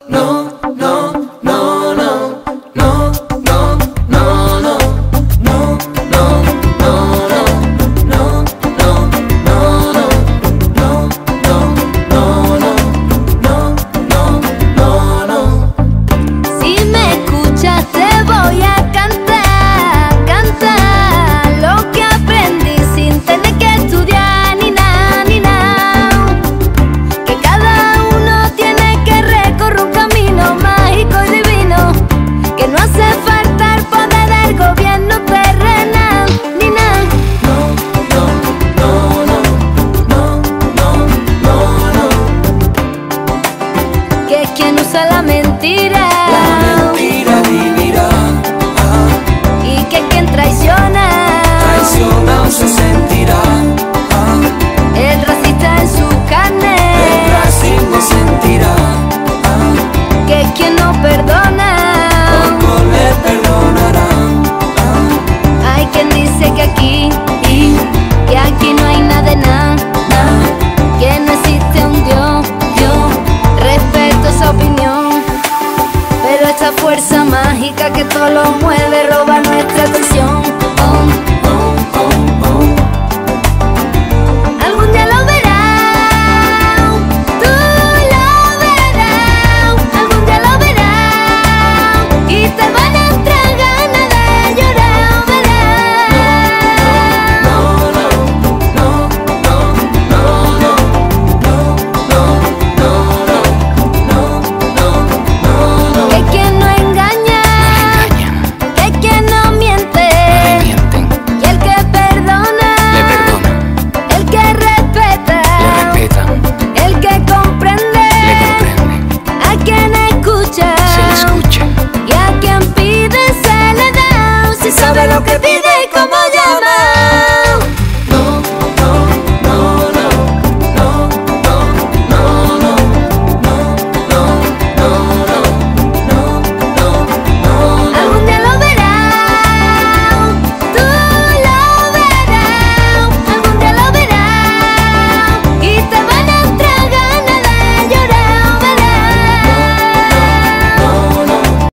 No, no, no, no, no, no, no, no, no, no, no, no, no, no, no, no. Si me escuchas te voy a cantar, cantar lo que aprendí sin tener que estudiar ni nada, ni nada. Que cada uno tiene que recorrer un camino mágico y divino, que no hace falta el poder del gobierno terrenal ni nada. No, no, no, no, no, no, no. Que quien usa la mentira vivirá. y que quien traiciona Traicionado se sentirá. el racista en su carne, El racismo sentirá. que quien no perdona, Poco le perdonará. hay quien dice que aquí no hay nada de nada, que no existe un Dios. Yo respeto esa opinión, pero esta fuerza mágica que todo lo mueve roba nuestra atención. Algún día lo verás, tú lo verás, algún día lo verás y te van a entrar ganas de llorar, verás. Que quien no engaña, que quien no miente, y el que perdona, el que respeta, el que comprende, a quien escucha, y a quien pide se le da, si sabe lo que pide.